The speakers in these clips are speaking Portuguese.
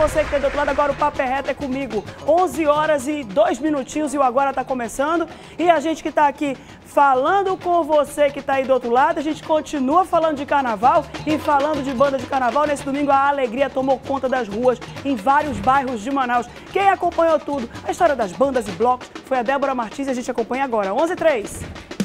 você que está do outro lado. Agora o Papo é Reto é comigo. 11 horas e 2 minutinhos e o Agora está começando. E a gente que está aqui falando com você que está aí do outro lado, a gente continua falando de carnaval e falando de banda de carnaval. Nesse domingo a alegria tomou conta das ruas em vários bairros de Manaus. Quem acompanhou tudo, a história das bandas e blocos, foi a Débora Martins e a gente acompanha agora. 11h03.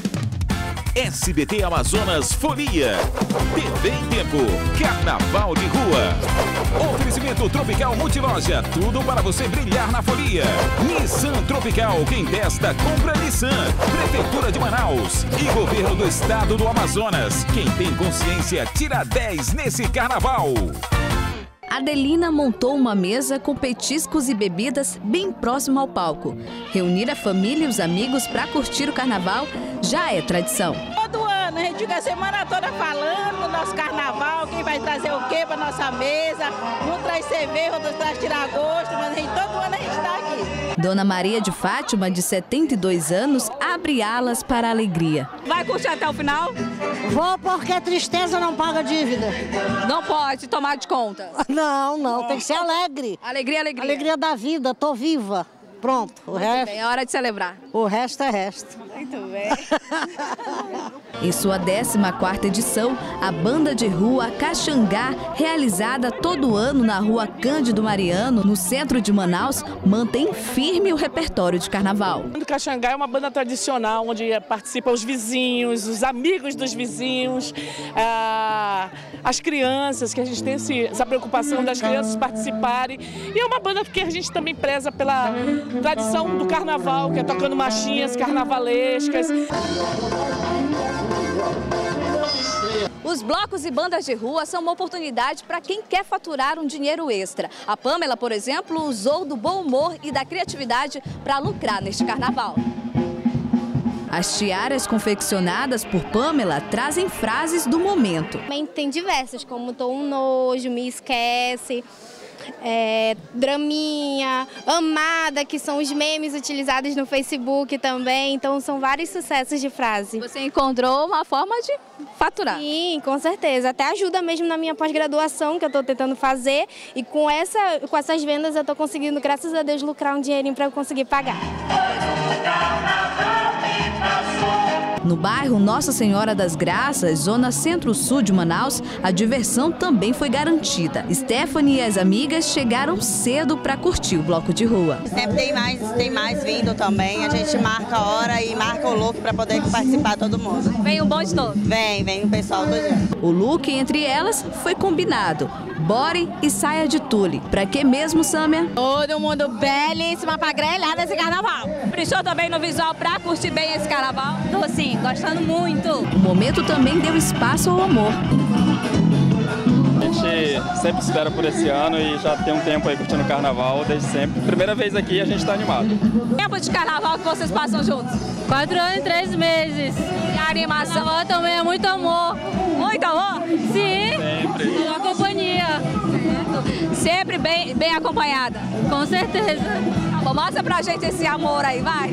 SBT Amazonas Folia, TV em Tempo, Carnaval de Rua. Oferecimento Tropical Multiloja, tudo para você brilhar na folia. Nissan Tropical, quem testa, compra Nissan. Prefeitura de Manaus e Governo do Estado do Amazonas. Quem tem consciência, tira 10 nesse carnaval. Adelina montou uma mesa com petiscos e bebidas bem próximo ao palco. Reunir a família e os amigos para curtir o carnaval já é tradição. Todo ano a gente fica a semana toda falando do nosso carnaval, quem vai trazer o quê para nossa mesa. Um traz cerveja, outro traz tiragosto, mas todo ano a gente está aqui. Dona Maria de Fátima, de 72 anos, abre alas para a alegria. Vai curtir até o final? Vou, porque tristeza não paga dívida. Não pode tomar de conta. Não, tem que ser alegre. Alegria. Alegria da vida, tô viva. Pronto, o resto... Bem, é hora de celebrar. O resto é resto. Muito bem. Em sua 14ª edição, a Banda de Rua Caxangá, realizada todo ano na Rua Cândido Mariano, no centro de Manaus, mantém firme o repertório de carnaval. O Caxangá é uma banda tradicional, onde participam os vizinhos, os amigos dos vizinhos, as crianças, que a gente tem essa preocupação das crianças participarem. E é uma banda que a gente também preza pela tradição do carnaval, que é tocando marchinhas carnavalescas. Os blocos e bandas de rua são uma oportunidade para quem quer faturar um dinheiro extra. A Pamela, por exemplo, usou do bom humor e da criatividade para lucrar neste carnaval. As tiaras confeccionadas por Pamela trazem frases do momento. Tem diversas, como tô um nojo, me esquece, draminha, amada, que são os memes utilizados no Facebook também. Então são vários sucessos de frase. Você encontrou uma forma de faturar? Sim, com certeza. Até ajuda mesmo na minha pós-graduação que eu estou tentando fazer. E com essas vendas eu estou conseguindo, graças a Deus, lucrar um dinheirinho para eu conseguir pagar. No bairro Nossa Senhora das Graças, zona centro-sul de Manaus, a diversão também foi garantida. Stephanie e as amigas chegaram cedo para curtir o bloco de rua. Sempre tem mais vindo também. A gente marca a hora e marca o look para poder participar todo mundo. Vem um bonde todo? Vem o pessoal todo. O look entre elas foi combinado. Body e saia de tule. Pra que mesmo, Sâmia? Todo mundo belíssima pra grelhar nesse carnaval. Prestou também no visual pra curtir bem esse carnaval? Tô sim, gostando muito. O momento também deu espaço ao amor. A gente sempre espera por esse ano e já tem um tempo aí curtindo o carnaval, desde sempre. Primeira vez aqui, a gente tá animado. Tempo de carnaval que vocês passam juntos? 4 anos e 3 meses. E a animação? Carnaval também é muito amor. Muito amor? Sim. Sempre. Uma companhia. Sempre bem acompanhada? Com certeza. Bom, mostra pra gente esse amor aí, vai.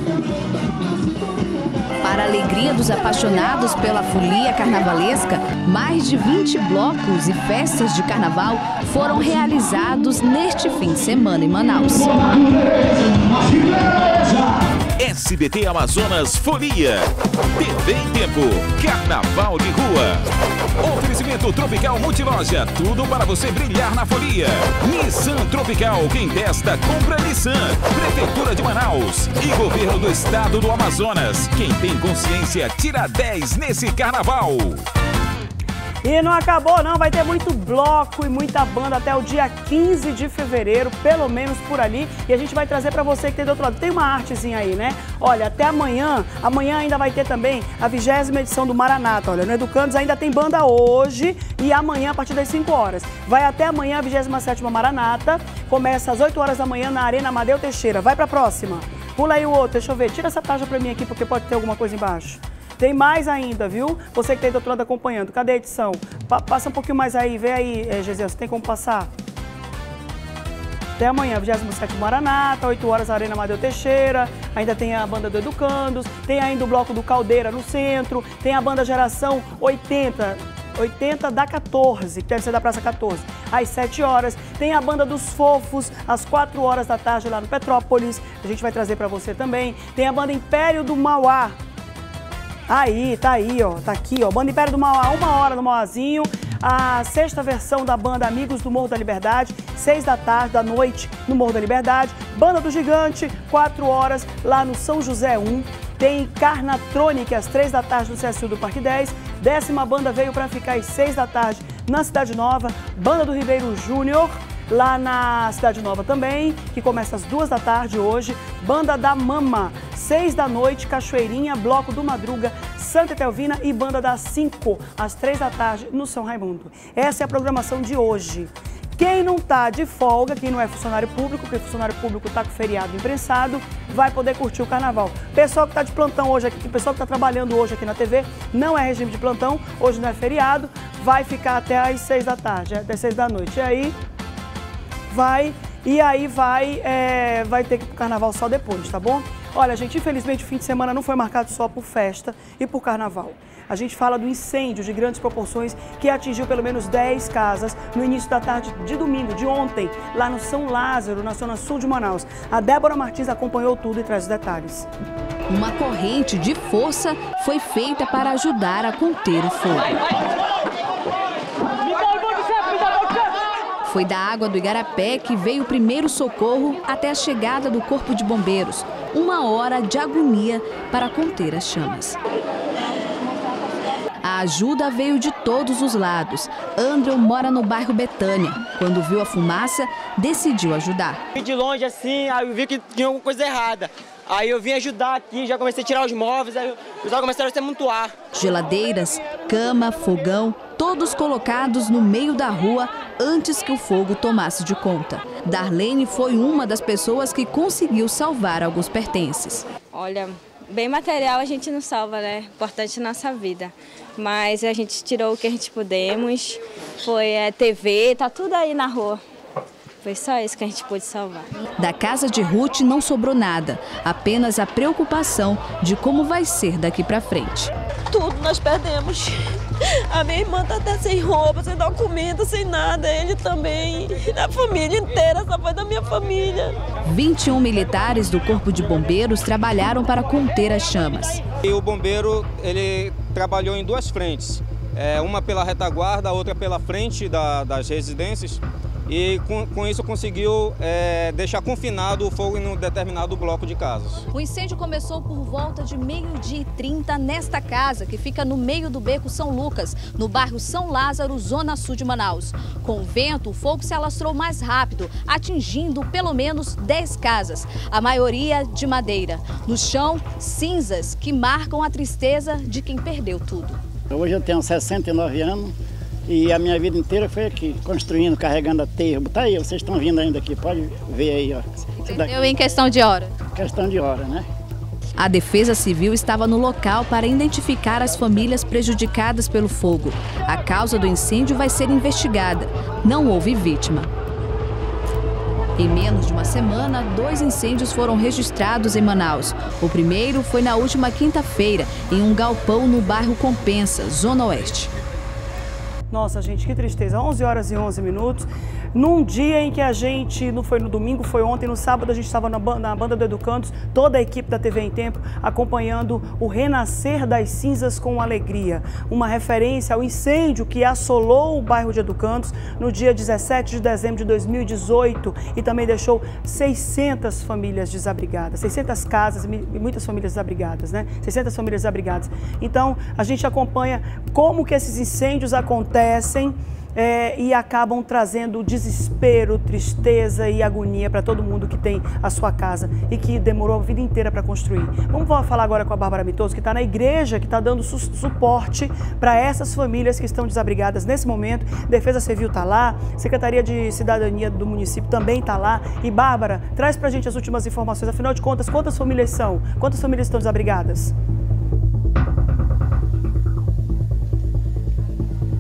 Para a alegria dos apaixonados pela folia carnavalesca, mais de 20 blocos e festas de carnaval foram realizados neste fim de semana em Manaus. SBT Amazonas Folia, TV em Tempo, Carnaval de Rua. Oferecimento Tropical Multiloja, tudo para você brilhar na folia. Nissan Tropical, quem testa, compra Nissan. Prefeitura de Manaus e Governo do Estado do Amazonas. Quem tem consciência, tira 10 nesse carnaval. E não acabou não, vai ter muito bloco e muita banda até o dia 15 de fevereiro, pelo menos por ali. E a gente vai trazer para você que tem do outro lado. Tem uma artezinha aí, né? Olha, até amanhã ainda vai ter também a 20ª edição do Maranata. Olha, no Educandos ainda tem banda hoje e amanhã a partir das 5 horas. Vai até amanhã a 27ª Maranata, começa às 8 horas da manhã na Arena Amadeu Teixeira. Vai pra próxima. Pula aí o outro, deixa eu ver. Tira essa tarja pra mim aqui porque pode ter alguma coisa embaixo. Tem mais ainda, viu? Você que tem do outro lado acompanhando. Cadê a edição? Passa um pouquinho mais aí. Vê aí, Gisele, você tem como passar? Até amanhã, 27º Maranata, 8 horas, Arena Amadeu Teixeira. Ainda tem a banda do Educandos. Tem ainda o bloco do Caldeira no centro. Tem a banda Geração 80. 80 da 14, que deve ser da Praça 14, às 7 horas. Tem a Banda dos Fofos, às 4 horas da tarde, lá no Petrópolis. A gente vai trazer para você também. Tem a Banda Império do Mauá. Aí, tá aí, ó. Tá aqui, ó. Banda Império do Mauá, 1 hora no Mauazinho. A 6ª versão da banda Amigos do Morro da Liberdade, 6 da noite no Morro da Liberdade. Banda do Gigante, 4 horas lá no São José 1. Tem Carnatronic às 3 da tarde no CSU do Parque 10. 10ª banda veio para ficar às 6 da tarde na Cidade Nova. Banda do Ribeiro Júnior, lá na Cidade Nova também, que começa às 2 da tarde hoje. Banda da Mama, 6 da noite, Cachoeirinha, Bloco do Madruga, Santa Etelvina e Banda das 5, às 3 da tarde no São Raimundo. Essa é a programação de hoje. Quem não está de folga, quem não é funcionário público, porque funcionário público está com feriado imprensado, vai poder curtir o carnaval. Pessoal que está de plantão hoje aqui, pessoal que está trabalhando hoje aqui na TV, não é regime de plantão, hoje não é feriado, vai ficar até às 6 da tarde, até 6 da noite. E aí vai ter que ir pro carnaval só depois, tá bom? Olha, gente, infelizmente o fim de semana não foi marcado só por festa e por carnaval. A gente fala do incêndio de grandes proporções que atingiu pelo menos 10 casas no início da tarde de domingo, de ontem, lá no São Lázaro, na zona sul de Manaus. A Débora Martins acompanhou tudo e traz os detalhes. Uma corrente de força foi feita para ajudar a conter o fogo. Foi da água do Igarapé que veio o primeiro socorro até a chegada do Corpo de Bombeiros. 1 hora de agonia para conter as chamas. A ajuda veio de todos os lados. Andrew mora no bairro Betânia. Quando viu a fumaça, decidiu ajudar. De longe assim, aí eu vi que tinha alguma coisa errada. Aí eu vim ajudar aqui, já comecei a tirar os móveis, aí os pessoal começaram a se amontoar. Geladeiras, cama, fogão, todos colocados no meio da rua antes que o fogo tomasse de conta. Darlene foi uma das pessoas que conseguiu salvar alguns pertences. Olha, bem material a gente não salva, né? Importante nossa vida. Mas a gente tirou o que a gente pudemos, foi TV, tá tudo aí na rua. Foi só isso que a gente pôde salvar. Da casa de Ruth não sobrou nada, apenas a preocupação de como vai ser daqui pra frente. Tudo nós perdemos. A minha irmã tá até sem roupa, sem documento, sem nada. Ele também. A família inteira, só foi da minha família. 21 militares do Corpo de Bombeiros trabalharam para conter as chamas. E o bombeiro, ele trabalhou em 2 frentes. Uma pela retaguarda, a outra pela frente das residências. E com isso conseguiu deixar confinado o fogo em um determinado bloco de casas. O incêndio começou por volta de 12h30 nesta casa, que fica no meio do Beco São Lucas, no bairro São Lázaro, zona sul de Manaus. Com o vento, o fogo se alastrou mais rápido, atingindo pelo menos 10 casas, a maioria de madeira. No chão, cinzas que marcam a tristeza de quem perdeu tudo. Hoje eu tenho 69 anos. E a minha vida inteira foi aqui, construindo, carregando aterro. Tá aí, vocês estão vindo ainda aqui, pode ver aí, ó. Perdeu em questão de hora? Questão de hora, né? A Defesa Civil estava no local para identificar as famílias prejudicadas pelo fogo. A causa do incêndio vai ser investigada. Não houve vítima. Em menos de uma semana, 2 incêndios foram registrados em Manaus. O primeiro foi na última quinta-feira, em um galpão no bairro Compensa, Zona Oeste. Nossa, gente, que tristeza. 11 horas e 11 minutos. Num dia em que a gente, não foi no domingo, foi ontem, no sábado a gente estava na Banda do Educandos, toda a equipe da TV em Tempo, acompanhando o renascer das cinzas com alegria. Uma referência ao incêndio que assolou o bairro de Educandos no dia 17 de dezembro de 2018 e também deixou 600 famílias desabrigadas, 600 casas e muitas famílias desabrigadas, né? 600 famílias desabrigadas. Então, a gente acompanha como que esses incêndios acontecem e acabam trazendo desespero, tristeza e agonia para todo mundo que tem a sua casa e que demorou a vida inteira para construir. Vamos falar agora com a Bárbara Mitoso, que está na igreja, que está dando suporte para essas famílias que estão desabrigadas nesse momento. Defesa Civil está lá, Secretaria de Cidadania do município também está lá. E Bárbara, traz para a gente as últimas informações. Afinal de contas, quantas famílias são? Quantas famílias estão desabrigadas?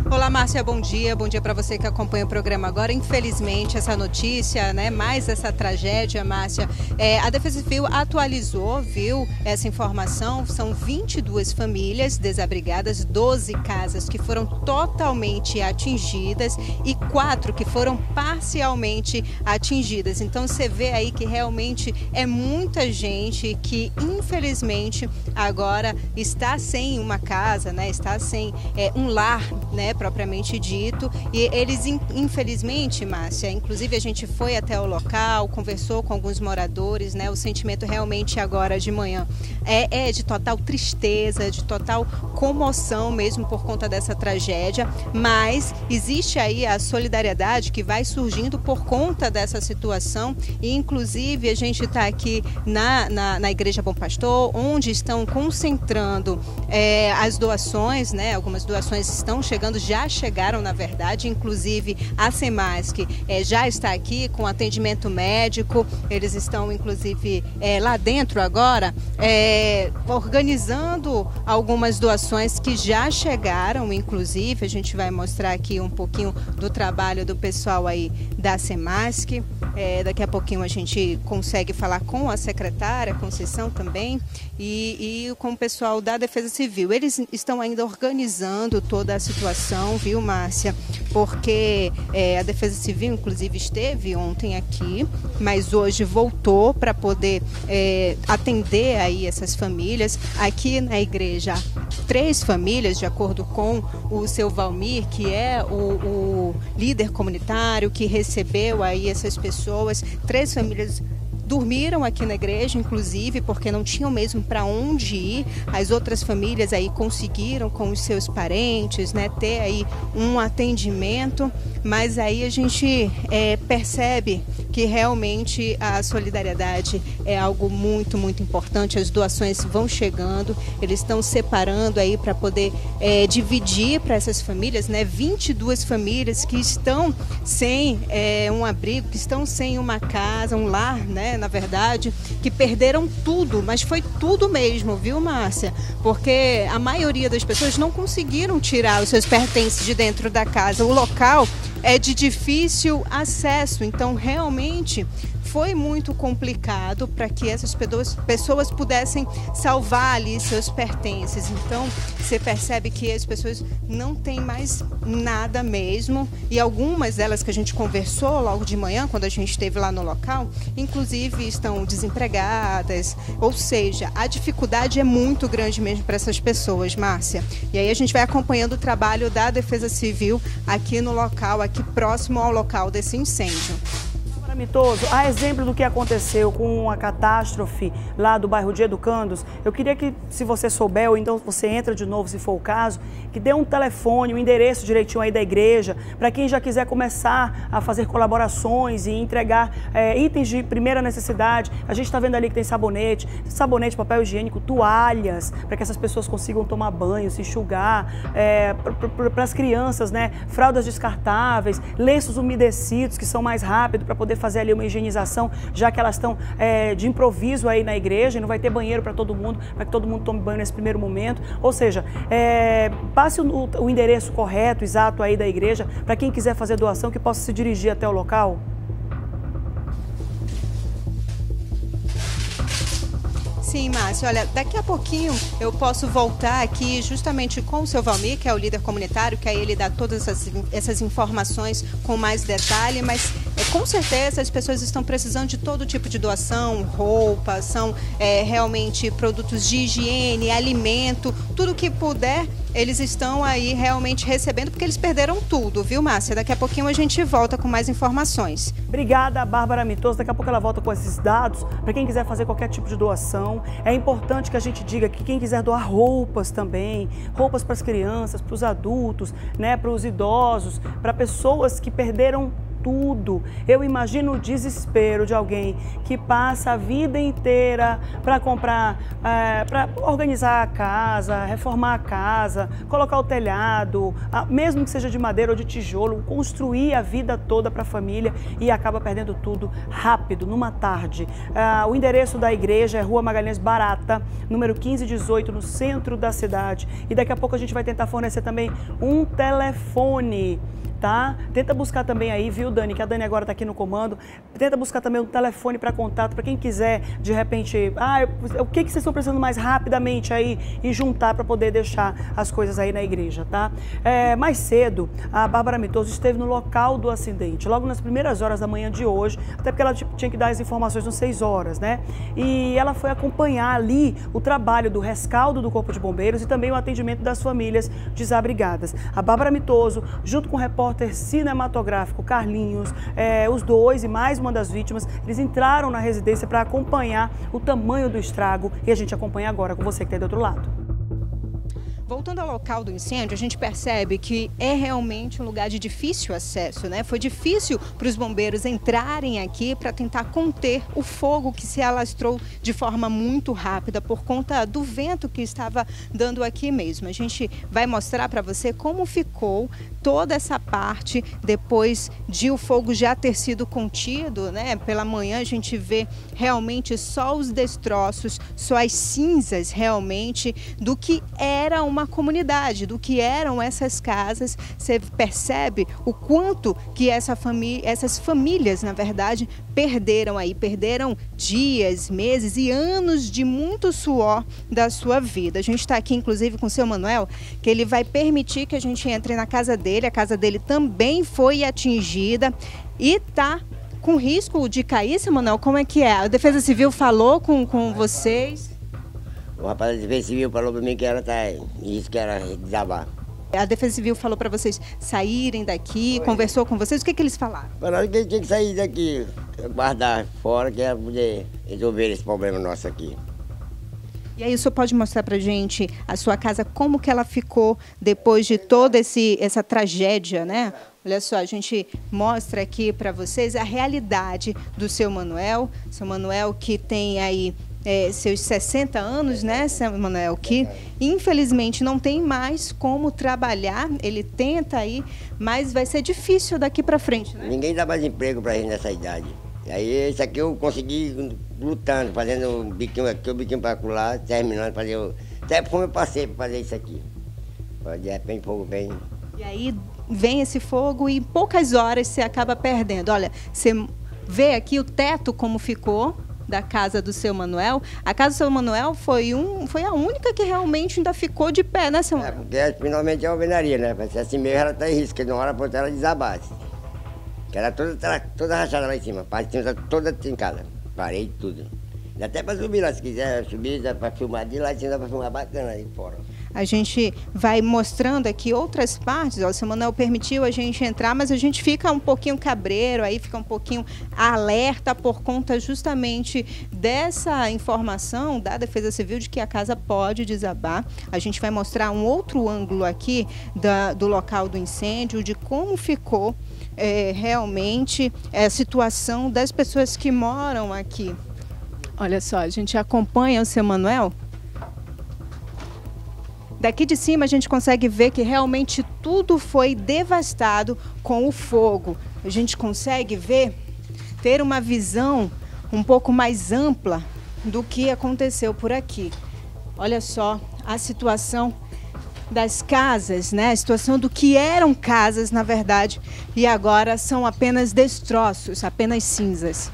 Olá, Márcia, bom dia para você que acompanha o programa agora. Infelizmente, essa notícia, né, mais essa tragédia, Márcia, a Defesa Civil atualizou, viu, essa informação. São 22 famílias desabrigadas, 12 casas que foram totalmente atingidas e 4 que foram parcialmente atingidas. Então, você vê aí que realmente é muita gente que, infelizmente, agora está sem uma casa, né, está sem um lar, né, propriamente dito, e eles, infelizmente, Márcia, inclusive a gente foi até o local, conversou com alguns moradores, né, o sentimento realmente agora de manhã é de total tristeza, de total comoção mesmo por conta dessa tragédia, mas existe aí a solidariedade que vai surgindo por conta dessa situação, e inclusive a gente está aqui na Igreja Bom Pastor, onde estão concentrando as doações, né, algumas doações estão chegando, já chegaram, na verdade, inclusive a Semasc já está aqui com atendimento médico, eles estão inclusive lá dentro agora, organizando algumas doações que já chegaram, inclusive a gente vai mostrar aqui um pouquinho do trabalho do pessoal aí da Semasc, daqui a pouquinho a gente consegue falar com a secretária Conceição também e com o pessoal da Defesa Civil. Eles estão ainda organizando toda a situação, viu, Márcia? Porque a Defesa Civil, inclusive, esteve ontem aqui, mas hoje voltou para poder atender aí essas famílias. Aqui na igreja, 3 famílias, de acordo com o seu Valmir, que é o líder comunitário que recebeu aí essas pessoas, 3 famílias dormiram aqui na igreja, inclusive, porque não tinham mesmo para onde ir. As outras famílias aí conseguiram com os seus parentes, né, ter aí um atendimento, mas aí a gente percebe que realmente a solidariedade é algo muito, muito importante. As doações vão chegando, eles estão separando aí para poder dividir para essas famílias, né, 22 famílias que estão sem um abrigo, que estão sem uma casa, um lar, né, na verdade, que perderam tudo, mas foi tudo mesmo, viu, Márcia? Porque a maioria das pessoas não conseguiram tirar os seus pertences de dentro da casa. O local é de difícil acesso, então realmente foi muito complicado para que essas pessoas pudessem salvar ali seus pertences. Então, você percebe que as pessoas não têm mais nada mesmo, e algumas delas que a gente conversou logo de manhã, quando a gente esteve lá no local, inclusive estão desempregadas, ou seja, a dificuldade é muito grande mesmo para essas pessoas, Márcia. E aí a gente vai acompanhando o trabalho da Defesa Civil aqui no local, aqui próximo ao local desse incêndio. Mitoso, a exemplo do que aconteceu com a catástrofe lá do bairro de Educandos, eu queria que, se você souber, ou então você entra de novo, se for o caso, que dê um telefone, um endereço direitinho aí da igreja, para quem já quiser começar a fazer colaborações e entregar itens de primeira necessidade. A gente está vendo ali que tem sabonete, papel higiênico, toalhas, para que essas pessoas consigam tomar banho, se enxugar, para as crianças, né, fraldas descartáveis, lenços umedecidos, que são mais rápidos para poder fazer ali uma higienização, já que elas estão de improviso aí na igreja e não vai ter banheiro para todo mundo, para que todo mundo tome banho nesse primeiro momento. Ou seja, passe o endereço correto, exato aí da igreja, para quem quiser fazer doação, que possa se dirigir até o local. Sim, Márcia, olha, daqui a pouquinho eu posso voltar aqui justamente com o seu Valmir, que é o líder comunitário, que aí ele dá todas essas informações com mais detalhe, mas com certeza as pessoas estão precisando de todo tipo de doação, roupas, são realmente produtos de higiene, alimento, tudo que puder, eles estão aí realmente recebendo, porque eles perderam tudo, viu, Márcia? Daqui a pouquinho a gente volta com mais informações. Obrigada, Bárbara Mitoso. Daqui a pouco ela volta com esses dados para quem quiser fazer qualquer tipo de doação. É importante que a gente diga que quem quiser doar roupas também, roupas para as crianças, para os adultos, né, para os idosos, para pessoas que perderam tudo. Eu imagino o desespero de alguém que passa a vida inteira para comprar, para organizar a casa, reformar a casa, colocar o telhado, mesmo que seja de madeira ou de tijolo, construir a vida toda para a família e acaba perdendo tudo rápido, numa tarde. O endereço da igreja é Rua Magalhães Barata, número 1518, no centro da cidade. E daqui a pouco a gente vai tentar fornecer também um telefone, tá? Tenta buscar também aí, viu, Dani, que a Dani agora tá aqui no comando. Tenta buscar também um telefone para contato, para quem quiser, de repente, o que vocês estão precisando mais rapidamente aí e juntar para poder deixar as coisas aí na igreja, tá? Mais cedo, a Bárbara Mitoso esteve no local do acidente, logo nas primeiras horas da manhã de hoje, até porque ela tinha que dar as informações às 6 horas, né? E ela foi acompanhar ali o trabalho do rescaldo do Corpo de Bombeiros e também o atendimento das famílias desabrigadas. A Bárbara Mitoso, junto com o repórter cinematográfico Carlinhos, os dois e mais uma das vítimas, eles entraram na residência para acompanhar o tamanho do estrago e a gente acompanha agora com você que está do outro lado. Voltando ao local do incêndio, a gente percebe que é realmente um lugar de difícil acesso, né? Foi difícil para os bombeiros entrarem aqui para tentar conter o fogo que se alastrou de forma muito rápida por conta do vento que estava dando aqui mesmo. A gente vai mostrar para você como ficou toda essa parte depois de o fogo já ter sido contido, né? Pela manhã a gente vê realmente só os destroços, só as cinzas realmente do que era uma comunidade, do que eram essas casas. Você percebe o quanto que essas famílias, na verdade, perderam dias, meses e anos de muito suor da sua vida. A gente está aqui, inclusive, com o seu Manuel, que ele vai permitir que a gente entre na casa dele. A casa dele também foi atingida e está com risco de cair, seu Manuel. Como é que é? A Defesa Civil falou com vocês? O rapaz da Defesa Civil falou para mim que era isso, que era desabar. A Defesa Civil falou para vocês saírem daqui, conversou com vocês, o que eles falaram? Falaram que tinha que sair daqui, guardar fora, que era poder resolver esse problema nosso aqui. E aí o senhor pode mostrar para a gente a sua casa, como que ela ficou depois de toda essa tragédia, né? Olha só, a gente mostra aqui para vocês a realidade do seu Manuel. Seu Manuel que tem aí seus 60 anos, né, seu Manuel, que infelizmente não tem mais como trabalhar. Ele tenta aí, mas vai ser difícil daqui para frente, né? Ninguém dá mais emprego para ele nessa idade. Aí isso aqui eu consegui lutando, fazendo um biquinho aqui, um biquinho para lá, terminando, até como eu passei para fazer isso aqui. De repente fogo vem. E aí vem esse fogo e em poucas horas você acaba perdendo. Olha, você vê aqui o teto como ficou da casa do seu Manuel. A casa do seu Manuel foi a única que realmente ainda ficou de pé, né, seu Manuel? Porque finalmente é uma alvenaria, né? Se assim mesmo ela está em risco, que de uma hora para outra ela desabasse. Que era toda rachada lá em cima, a parte de cima toda trincada, parede, tudo. Dá até para subir lá, se quiser subir, dá para filmar de lá, dá para filmar bacana aí fora. A gente vai mostrando aqui outras partes. Ó, o seu Manuel permitiu a gente entrar, mas a gente fica um pouquinho cabreiro, aí fica um pouquinho alerta por conta justamente dessa informação da Defesa Civil de que a casa pode desabar. A gente vai mostrar um outro ângulo aqui do local do incêndio, de como ficou realmente a situação das pessoas que moram aqui. Olha só, a gente acompanha o seu Manuel. Daqui de cima a gente consegue ver que realmente tudo foi devastado com o fogo. A gente consegue ter uma visão um pouco mais ampla do que aconteceu por aqui. Olha só a situação das casas, né? A situação do que eram casas, na verdade, e agora são apenas destroços, apenas cinzas.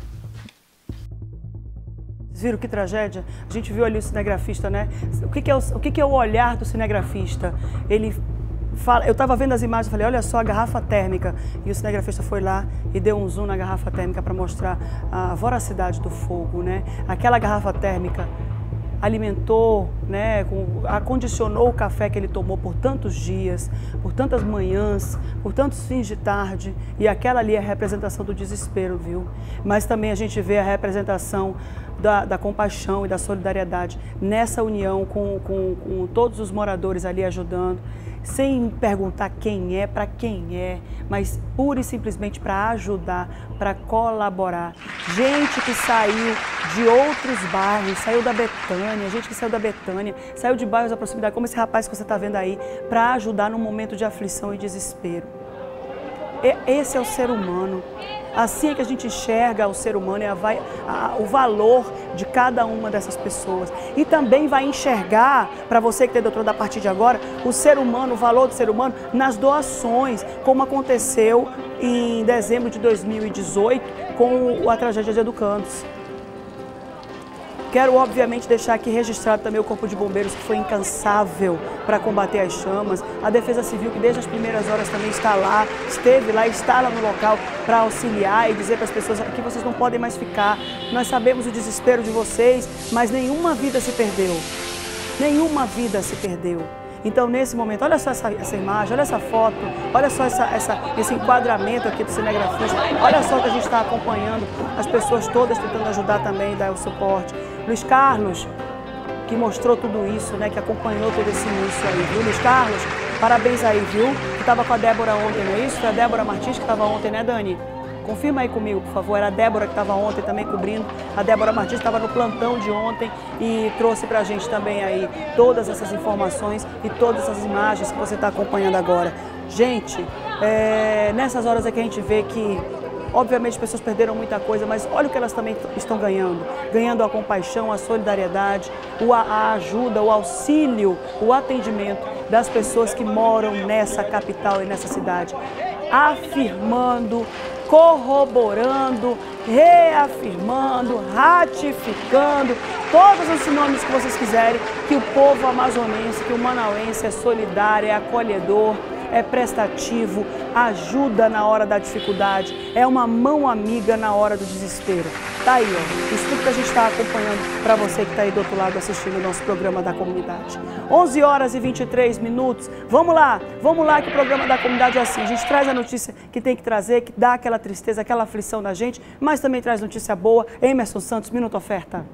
Vocês viram que tragédia? A gente viu ali o cinegrafista, né? O que é o olhar do cinegrafista? Ele fala, eu estava vendo as imagens e falei, olha só a garrafa térmica. E o cinegrafista foi lá e deu um zoom na garrafa térmica para mostrar a voracidade do fogo, né? Aquela garrafa térmica alimentou, né, acondicionou o café que ele tomou por tantos dias, por tantas manhãs, por tantos fins de tarde, e aquela ali é a representação do desespero, viu? Mas também a gente vê a representação da compaixão e da solidariedade nessa união com todos os moradores ali ajudando. sem perguntar quem é, para quem é, mas pura e simplesmente para ajudar, para colaborar. Gente que saiu de outros bairros, saiu da Betânia, gente que saiu da Betânia, saiu de bairros da proximidade, como esse rapaz que você está vendo aí, para ajudar num momento de aflição e desespero. Esse é o ser humano. Assim é que a gente enxerga o ser humano, o valor de cada uma dessas pessoas. E também vai enxergar, para você que tem doutorado a partir de agora, o ser humano, o valor do ser humano nas doações, como aconteceu em dezembro de 2018 com a tragédia de Educandos. Quero, obviamente, deixar aqui registrado também o Corpo de Bombeiros, que foi incansável para combater as chamas. A Defesa Civil, que desde as primeiras horas também está lá, esteve lá, está lá no local para auxiliar e dizer para as pessoas que vocês não podem mais ficar. Nós sabemos o desespero de vocês, mas nenhuma vida se perdeu. Nenhuma vida se perdeu. Então, nesse momento, olha só essa imagem, olha essa foto, olha só esse enquadramento aqui do cinegrafista, olha só que a gente está acompanhando, as pessoas todas tentando ajudar também, dar o suporte. Luiz Carlos, que mostrou tudo isso, né, que acompanhou todo esse início aí, viu? Luiz Carlos, parabéns aí, viu? Que estava com a Débora ontem, não é isso? Foi a Débora Martins que estava ontem, né, Dani? Confirma aí comigo, por favor. Era a Débora que estava ontem também cobrindo. A Débora Martins estava no plantão de ontem e trouxe para a gente também aí todas essas informações e todas essas imagens que você está acompanhando agora. Gente, nessas horas é que a gente vê que, obviamente, as pessoas perderam muita coisa, mas olha o que elas também estão ganhando. Ganhando a compaixão, a solidariedade, a ajuda, o auxílio, o atendimento das pessoas que moram nessa capital e nessa cidade. Afirmando, corroborando, reafirmando, ratificando, todos os sinônimos que vocês quiserem, que o povo amazonense, que o manauense é solidário, é acolhedor, é prestativo, ajuda na hora da dificuldade, é uma mão amiga na hora do desespero. Tá aí, ó, isso tudo que a gente está acompanhando para você que está aí do outro lado assistindo o nosso programa da comunidade. 11 horas e 23 minutos, vamos lá que o programa da comunidade é assim, a gente traz a notícia que tem que trazer, que dá aquela tristeza, aquela aflição na gente, mas também traz notícia boa. Emerson Santos, Minuto Oferta.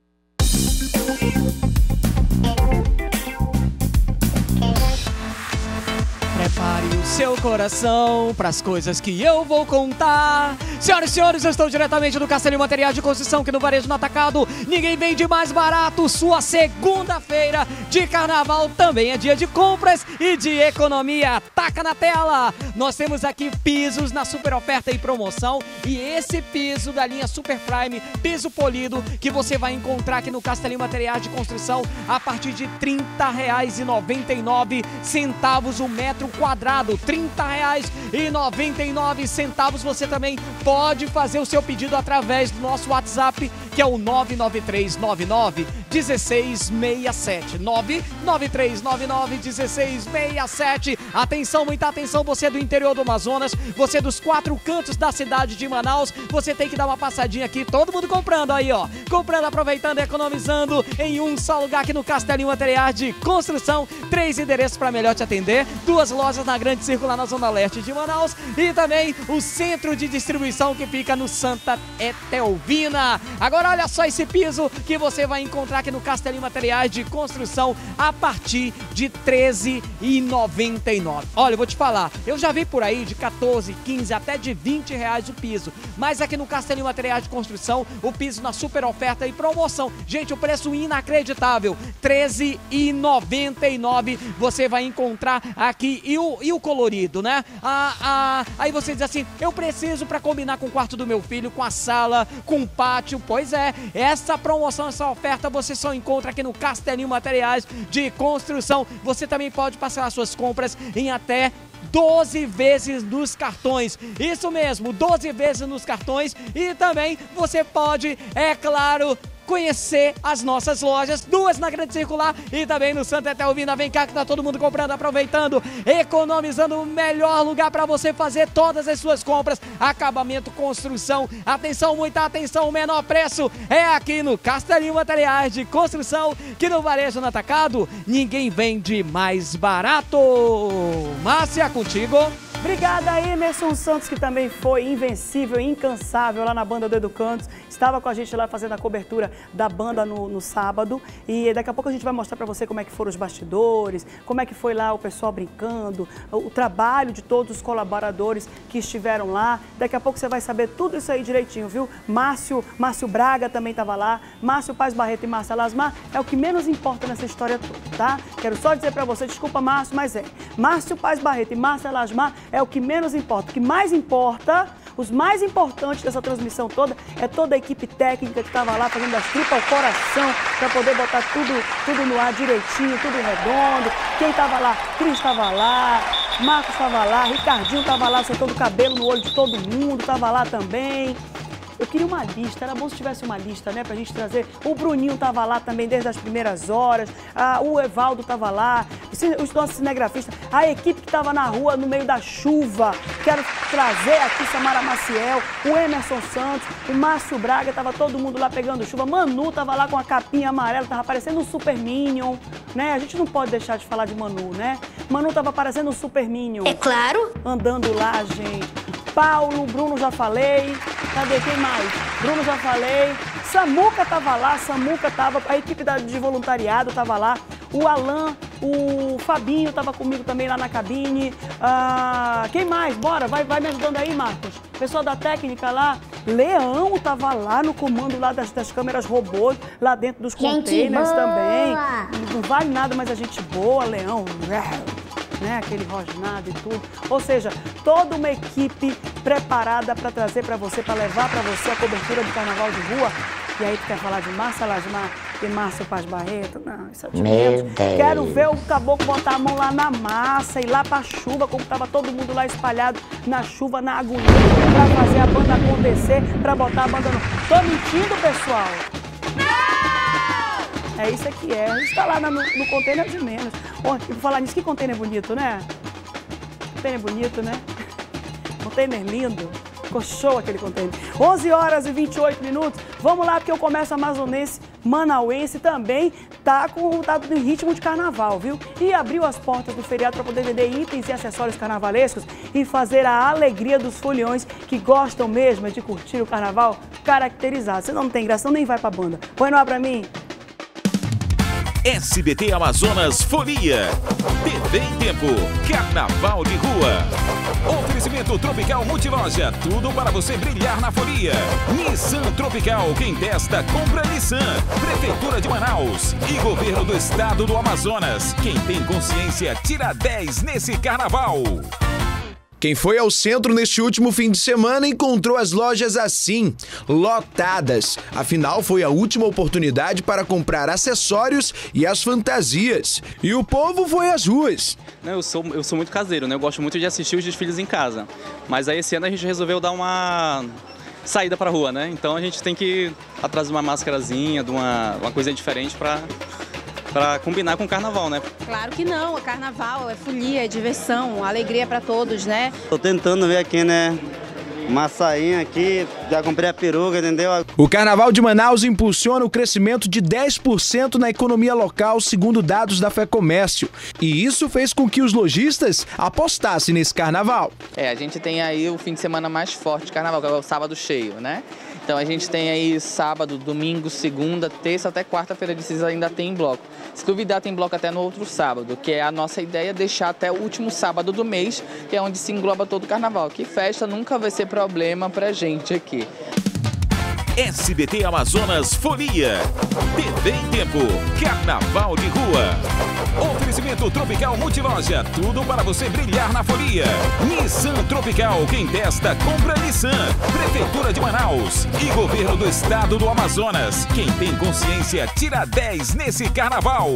Prepare o seu coração para as coisas que eu vou contar. Senhoras e senhores, eu estou diretamente do Castelinho Material de Construção, que no Varejo no Atacado ninguém vende mais barato. Sua segunda-feira de carnaval também é dia de compras e de economia. Taca na tela! Nós temos aqui pisos na super oferta e promoção. E esse piso da linha Super Prime, piso polido, que você vai encontrar aqui no Castelinho Material de Construção a partir de R$ 30,99 o metro quadrado. R$ 30,99. Você também pode fazer o seu pedido através do nosso WhatsApp, que é o 99399-1667. 99399-1667. Atenção, muita atenção, você é do interior do Amazonas, você é dos 4 cantos da cidade de Manaus, você tem que dar uma passadinha aqui, todo mundo comprando aí, ó. Comprando, aproveitando, economizando em um só lugar aqui no Castelinho Material de Construção. 3 endereços para melhor te atender, 2 lojas na Grande Circular na Zona Leste de Manaus e também o centro de distribuição que fica no Santa Etelvina. Agora olha só esse piso que você vai encontrar aqui no Castelinho Materiais de Construção a partir de R$ 13,99. Olha, eu vou te falar, eu já vi por aí de 14, 15 até de R$20 o piso, mas aqui no Castelinho Materiais de Construção o piso na super oferta e promoção. Gente, o preço inacreditável, R$ 13,99 você vai encontrar aqui. E o colorido, né? Aí você diz assim, eu preciso para combinar com o quarto do meu filho, com a sala, com o pátio. Pois é, essa promoção, essa oferta você só encontra aqui no Castelinho Materiais de Construção. Você também pode passar suas compras em até 12 vezes nos cartões. Isso mesmo, 12 vezes nos cartões. E também você pode, é claro, conhecer as nossas lojas, 2 na Grande Circular e também no Santa Etelvina. Vem cá que tá todo mundo comprando, aproveitando, economizando. O melhor lugar para você fazer todas as suas compras, acabamento, construção. Atenção, muita atenção, o menor preço é aqui no Castelinho Materiais de Construção, que no Varejo no Atacado ninguém vende mais barato. Márcia, contigo. Obrigada, Emerson Santos, que também foi invencível e incansável lá na banda do Educandos. Estava com a gente lá fazendo a cobertura da banda no sábado. E daqui a pouco a gente vai mostrar para você como é que foram os bastidores, como é que foi lá o pessoal brincando, o trabalho de todos os colaboradores que estiveram lá. Daqui a pouco você vai saber tudo isso aí direitinho, viu? Márcio Braga também estava lá. Márcio Paz Barreto e Márcia Lasmar é o que menos importa nessa história toda, tá? Quero só dizer para você, desculpa, Márcio, mas é. Márcio Paz Barreto e Márcia Lasmar é o que menos importa. O que mais importa, os mais importantes dessa transmissão toda, é toda a equipe técnica que estava lá fazendo as tripas ao coração para poder botar tudo no ar direitinho, tudo redondo. Quem estava lá? Cris estava lá, Marcos estava lá, Ricardinho estava lá, soltando cabelo no olho de todo mundo, estava lá também. Eu queria uma lista, era bom se tivesse uma lista, né, pra gente trazer. O Bruninho tava lá também desde as primeiras horas, o Evaldo tava lá, os nossos cinegrafistas, a equipe que tava na rua no meio da chuva. Quero trazer aqui Samara Maciel, o Emerson Santos, o Márcio Braga, tava todo mundo lá pegando chuva. Manu tava lá com a capinha amarela, tava parecendo um Super Minion, né? A gente não pode deixar de falar de Manu, né? Manu tava parecendo um Super Minion. É claro. Andando lá, gente. Paulo, Bruno já falei. Cadê? Quem mais? Bruno já falei. Samuca tava lá, Samuca tava, a equipe de voluntariado tava lá. O Alan, o Fabinho tava comigo também lá na cabine. Quem mais? Bora, vai me ajudando aí, Marcos. Pessoal da técnica lá. Leão tava lá no comando lá das câmeras robôs, lá dentro dos containers também. Não vale nada, mas a gente boa, Leão. Né, aquele rosnado e tudo. Ou seja, toda uma equipe preparada para trazer para você, para levar para você a cobertura do Carnaval de Rua. E aí tu quer falar de Márcia Lasmar e Márcio Paz Barreto? Não, isso é de menos. Quero ver o caboclo botar a mão lá na massa, ir lá pra chuva, como tava todo mundo lá espalhado na chuva, na agonia, para fazer a banda acontecer, para botar a banda no... Tô mentindo, pessoal? É isso aqui, a gente tá lá no container de menos. Oh, e por falar nisso, que container bonito, né? Container bonito, né? Container lindo. Ficou show aquele container. 11 horas e 28 minutos. Vamos lá, porque o comércio amazonense, manauense também tá em ritmo de carnaval, viu? E abriu as portas do feriado para poder vender itens e acessórios carnavalescos e fazer a alegria dos foliões que gostam mesmo de curtir o carnaval caracterizado. Você não tem graça, nem vai pra banda. Põe no ar pra mim. SBT Amazonas Folia. TV em Tempo. Carnaval de Rua. Oferecimento Tropical Multiloja. Tudo para você brilhar na folia. Nissan Tropical. Quem testa, compra Nissan. Prefeitura de Manaus. E Governo do Estado do Amazonas. Quem tem consciência, tira 10 nesse carnaval. Quem foi ao centro neste último fim de semana encontrou as lojas assim, lotadas. Afinal, foi a última oportunidade para comprar acessórios e as fantasias. E o povo foi às ruas. Eu sou muito caseiro, né? Eu gosto muito de assistir os desfiles em casa. Mas aí esse ano a gente resolveu dar uma saída para a rua, né? Então a gente tem que atrás de uma máscarazinha, de uma coisa diferente para combinar com o carnaval, né? Claro que não, o carnaval é folia, é diversão, alegria para todos, né? Tô tentando ver aqui, né? Uma sainha aqui, já comprei a peruca, entendeu? O Carnaval de Manaus impulsiona o crescimento de 10% na economia local, segundo dados da FEComércio. E isso fez com que os lojistas apostassem nesse carnaval. A gente tem aí o fim de semana mais forte de carnaval, que é o sábado cheio, né? Então a gente tem aí sábado, domingo, segunda, terça até quarta-feira de cinza ainda tem bloco. Se duvidar, tem bloco até no outro sábado, que é a nossa ideia deixar até o último sábado do mês, que é onde se engloba todo o carnaval. Que festa nunca vai ser problema pra gente aqui. SBT Amazonas Folia. TV em Tempo. Carnaval de Rua. Oferecimento Tropical Multiloja. Tudo para você brilhar na folia. Nissan Tropical. Quem testa, compra Nissan. Prefeitura de Manaus. E Governo do Estado do Amazonas. Quem tem consciência, tira 10 nesse carnaval.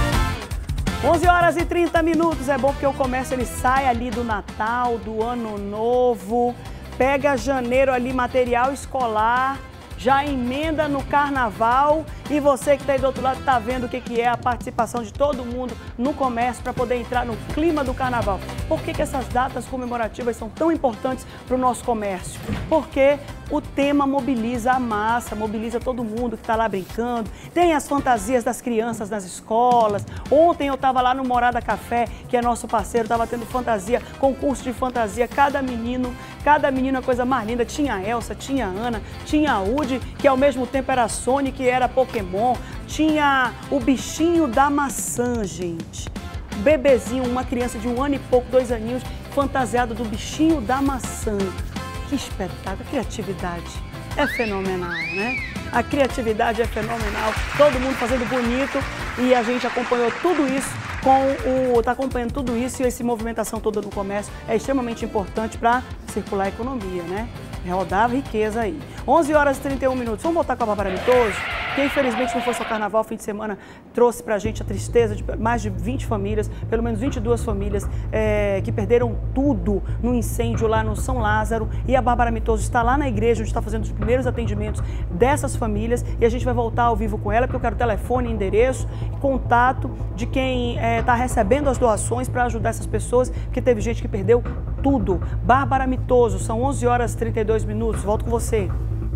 11 horas e 30 minutos. É bom porque o comércio ele sai ali do Natal, do Ano Novo. Pega janeiro ali, material escolar. Já emenda no carnaval e você que está aí do outro lado está vendo o que é a participação de todo mundo no comércio para poder entrar no clima do carnaval. Por que essas datas comemorativas são tão importantes para o nosso comércio? Porque o tema mobiliza a massa, mobiliza todo mundo que está lá brincando. Tem as fantasias das crianças nas escolas. Ontem eu estava lá no Morada Café, que é nosso parceiro, estava tendo fantasia, concurso de fantasia, cada menino a coisa mais linda. Tinha a Elsa, tinha a Ana, tinha a Woody, que ao mesmo tempo era Sonic, que era Pokémon. Tinha o bichinho da maçã, gente. Bebezinho, uma criança de 1 ano e pouco, 2 aninhos, fantasiado do bichinho da maçã. Que espetáculo, a criatividade é fenomenal, né? A criatividade é fenomenal, todo mundo fazendo bonito e a gente acompanhou tudo isso está acompanhando tudo isso e essa movimentação toda no comércio é extremamente importante para circular a economia, né? Rodar riqueza aí. 11 horas e 31 minutos. Vamos voltar com a Bárbara Mitoso, que infelizmente não foi só carnaval, fim de semana trouxe pra gente a tristeza de mais de 20 famílias, pelo menos 22 famílias que perderam tudo no incêndio lá no São Lázaro. E a Bárbara Mitoso está lá na igreja, onde está fazendo os primeiros atendimentos dessas famílias. E a gente vai voltar ao vivo com ela, porque eu quero telefone, endereço, contato de quem está recebendo as doações para ajudar essas pessoas, porque teve gente que perdeu tudo. Bárbara Mitoso, são 11 horas e 32 minutos. Volto com você.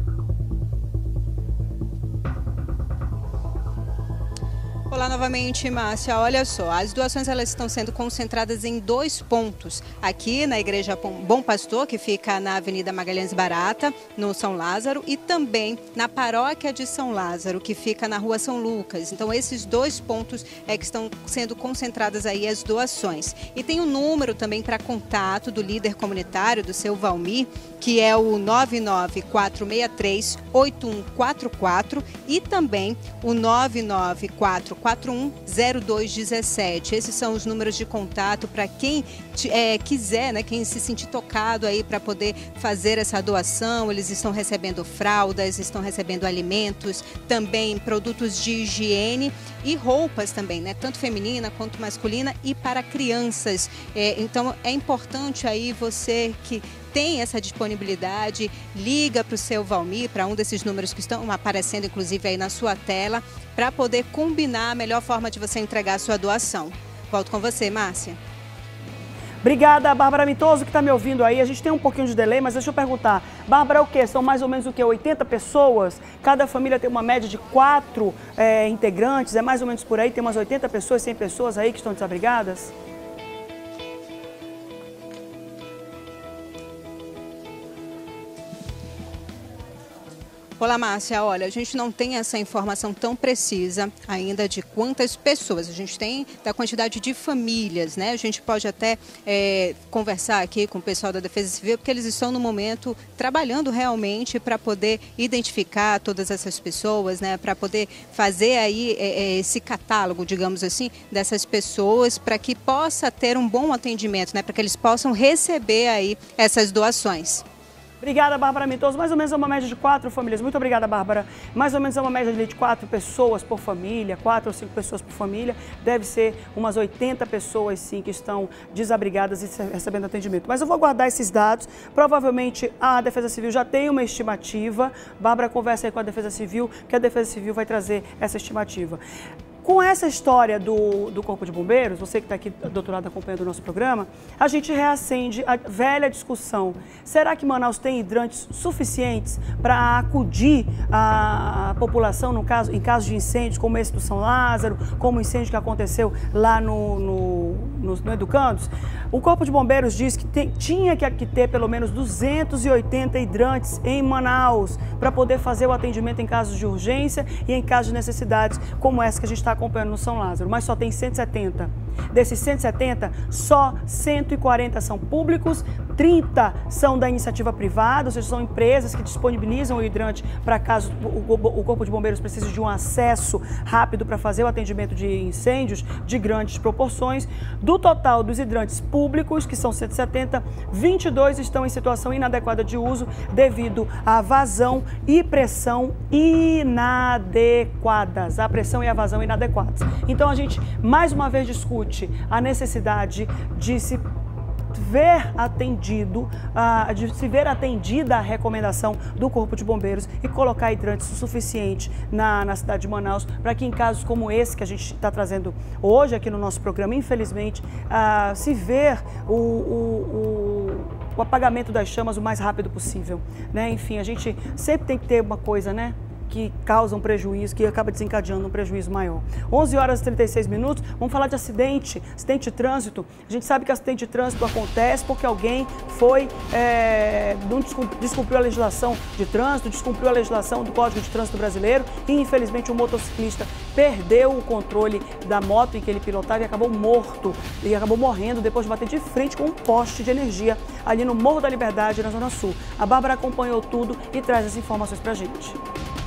Olá novamente, Márcia. Olha só, as doações elas estão sendo concentradas em 2 pontos. Aqui na Igreja Bom Pastor, que fica na Avenida Magalhães Barata, no São Lázaro, e também na Paróquia de São Lázaro, que fica na Rua São Lucas. Então, esses 2 pontos é que estão sendo concentradas aí as doações. E tem um número também para contato do líder comunitário, do seu Valmir, que é o 99463-8144 e também o 994410217. Esses são os números de contato para quem quiser, né, quem se sentir tocado aí para poder fazer essa doação. Eles estão recebendo fraldas, estão recebendo alimentos, também produtos de higiene e roupas também, né, tanto feminina quanto masculina e para crianças. Então é importante aí você que tem essa disponibilidade, liga para o seu Valmir, para um desses números que estão aparecendo inclusive aí na sua tela, para poder combinar a melhor forma de você entregar a sua doação. Volto com você, Márcia. Obrigada, Bárbara Mitoso, que está me ouvindo aí. A gente tem um pouquinho de delay, mas deixa eu perguntar. Bárbara, é o quê? São mais ou menos o quê? 80 pessoas? Cada família tem uma média de 4 integrantes, é mais ou menos por aí? Tem umas 80 pessoas, 100 pessoas aí que estão desabrigadas? Olá, Márcia. Olha, a gente não tem essa informação tão precisa ainda de quantas pessoas. A gente tem da quantidade de famílias, né? A gente pode até conversar aqui com o pessoal da Defesa Civil, porque eles estão no momento trabalhando realmente para poder identificar todas essas pessoas, né? Para poder fazer aí esse catálogo, digamos assim, dessas pessoas, para que possa ter um bom atendimento, né? Para que eles possam receber aí essas doações. Obrigada, Bárbara Mitoso. Mais ou menos é uma média de 4 famílias. Muito obrigada, Bárbara. Mais ou menos é uma média de 4 pessoas por família, 4 ou 5 pessoas por família. Deve ser umas 80 pessoas, sim, que estão desabrigadas e recebendo atendimento. Mas eu vou guardar esses dados. Provavelmente a Defesa Civil já tem uma estimativa. Bárbara, conversa aí com a Defesa Civil, que a Defesa Civil vai trazer essa estimativa. Com essa história do Corpo de Bombeiros, você que está aqui do outro lado acompanhando o nosso programa, a gente reacende a velha discussão. Será que Manaus tem hidrantes suficientes para acudir a população em caso de incêndios como esse do São Lázaro, como o incêndio que aconteceu lá no Educandos? O Corpo de Bombeiros diz que tinha que ter pelo menos 280 hidrantes em Manaus para poder fazer o atendimento em casos de urgência e em casos de necessidades como essa que a gente está acompanhando no São Lázaro, mas só tem 170. Desses 170, só 140 são públicos, 30 são da iniciativa privada, ou seja, são empresas que disponibilizam o hidrante para caso o Corpo de Bombeiros precise de um acesso rápido para fazer o atendimento de incêndios de grandes proporções. Do total dos hidrantes públicos, que são 170, 22 estão em situação inadequada de uso devido à vazão e pressão inadequadas. A pressão e a vazão inadequadas. Então a gente mais uma vez discute a necessidade de se ver atendida a recomendação do Corpo de Bombeiros e colocar hidrantes o suficiente na cidade de Manaus, para que em casos como esse que a gente está trazendo hoje aqui no nosso programa, infelizmente, se ver o apagamento das chamas o mais rápido possível, né? Enfim, a gente sempre tem que ter uma coisa, né, que causa um prejuízo, que acaba desencadeando um prejuízo maior. 11 horas e 36 minutos, vamos falar de acidente de trânsito. A gente sabe que acidente de trânsito acontece porque alguém descumpriu a legislação de trânsito, descumpriu a legislação do Código de Trânsito Brasileiro e, infelizmente, o motociclista perdeu o controle da moto em que ele pilotava e acabou morto, e acabou morrendo depois de bater de frente com um poste de energia ali no Morro da Liberdade, na Zona Sul. A Bárbara acompanhou tudo e traz as informações pra gente.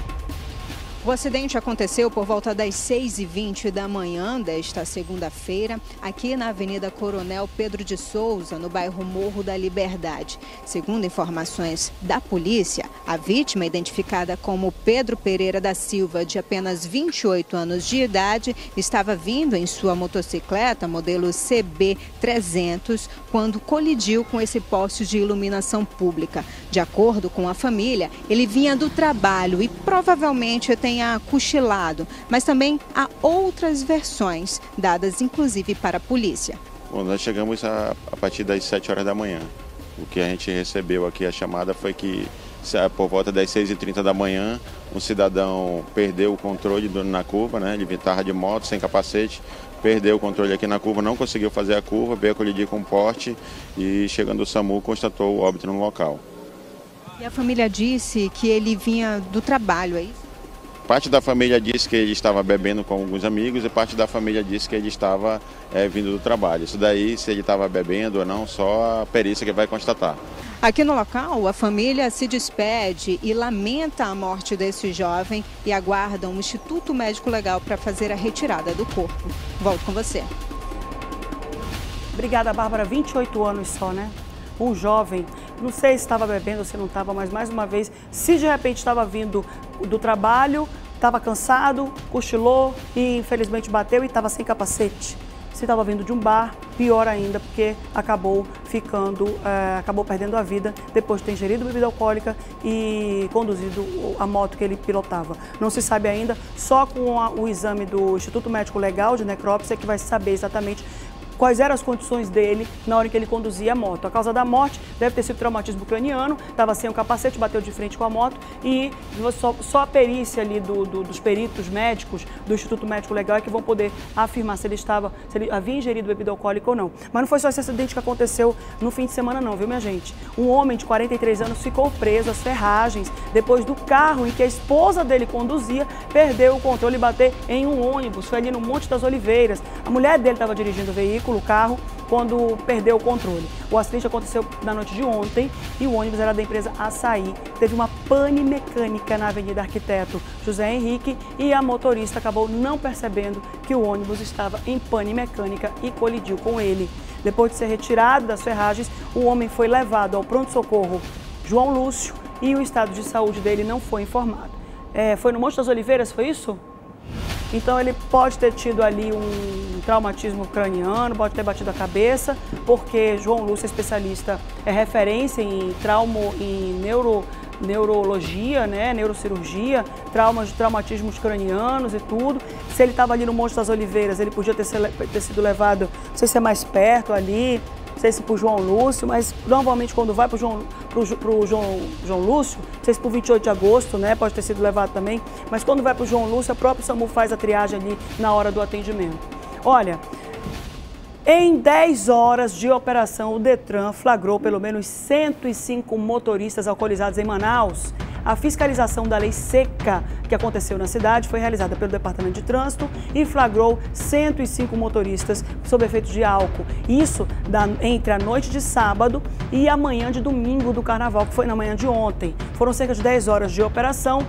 O acidente aconteceu por volta das 6h20 da manhã desta segunda-feira, aqui na Avenida Coronel Pedro de Souza, no bairro Morro da Liberdade. Segundo informações da polícia, a vítima, identificada como Pedro Pereira da Silva, de apenas 28 anos de idade, estava vindo em sua motocicleta, modelo CB300, quando colidiu com esse poste de iluminação pública. De acordo com a família, ele vinha do trabalho e provavelmente tenha cochilado, mas também há outras versões, dadas inclusive para a polícia. Bom, nós chegamos a partir das 7 horas da manhã. O que a gente recebeu aqui, a chamada, foi que por volta das 6h30 da manhã, um cidadão perdeu o controle na curva, né? Ele estava de moto, sem capacete, perdeu o controle aqui na curva, não conseguiu fazer a curva, veio colidir com um poste e, chegando o SAMU, constatou o óbito no local. E a família disse que ele vinha do trabalho, é isso? Parte da família disse que ele estava bebendo com alguns amigos e parte da família disse que ele estava vindo do trabalho. Isso daí, se ele estava bebendo ou não, só a perícia que vai constatar. Aqui no local, a família se despede e lamenta a morte desse jovem e aguarda um Instituto Médico Legal para fazer a retirada do corpo. Volto com você. Obrigada, Bárbara. 28 anos só, né? Um jovem, não sei se estava bebendo ou se não estava, mas mais uma vez, se de repente estava vindo do trabalho, estava cansado, cochilou e infelizmente bateu e estava sem capacete. Se estava vindo de um bar, pior ainda, porque acabou perdendo a vida depois de ter ingerido bebida alcoólica e conduzido a moto que ele pilotava. Não se sabe ainda, só com o exame do Instituto Médico Legal de necrópsia que vai saber exatamente quais eram as condições dele na hora em que ele conduzia a moto. A causa da morte deve ter sido traumatismo craniano, estava sem o capacete, bateu de frente com a moto e só a perícia ali dos peritos médicos do Instituto Médico Legal é que vão poder afirmar se ele havia ingerido bebida alcoólica ou não. Mas não foi só esse acidente que aconteceu no fim de semana não, viu, minha gente? Um homem de 43 anos ficou preso às ferragens depois do carro em que a esposa dele conduzia perdeu o controle e bateu em um ônibus, foi ali no Monte das Oliveiras. A mulher dele estava dirigindo o veículo, o carro, quando perdeu o controle. O acidente aconteceu na noite de ontem e o ônibus era da empresa Açaí. Teve uma pane mecânica na Avenida Arquiteto José Henrique e a motorista acabou não percebendo que o ônibus estava em pane mecânica e colidiu com ele. Depois de ser retirado das ferragens, o homem foi levado ao pronto-socorro João Lúcio e o estado de saúde dele não foi informado. Foi no Monte das Oliveiras, foi isso? Então ele pode ter tido ali um traumatismo craniano, pode ter batido a cabeça, porque João Lúcio é especialista, é referência em neurologia, né, neurocirurgia, traumatismos cranianos e tudo. Se ele estava ali no Monte das Oliveiras, ele podia ter sido levado, não sei se é mais perto ali, não sei se para o João Lúcio, mas normalmente quando vai para o João Lúcio, não sei se para o 28 de agosto, né, pode ter sido levado também, mas quando vai para o João Lúcio, a própria SAMU faz a triagem ali na hora do atendimento. Olha, em 10 horas de operação, o Detran flagrou pelo menos 105 motoristas alcoolizados em Manaus. A fiscalização da lei seca que aconteceu na cidade foi realizada pelo Departamento de Trânsito e flagrou 105 motoristas sob efeito de álcool. Isso entre a noite de sábado e a manhã de domingo do Carnaval, que foi na manhã de ontem. Foram cerca de 10 horas de operação.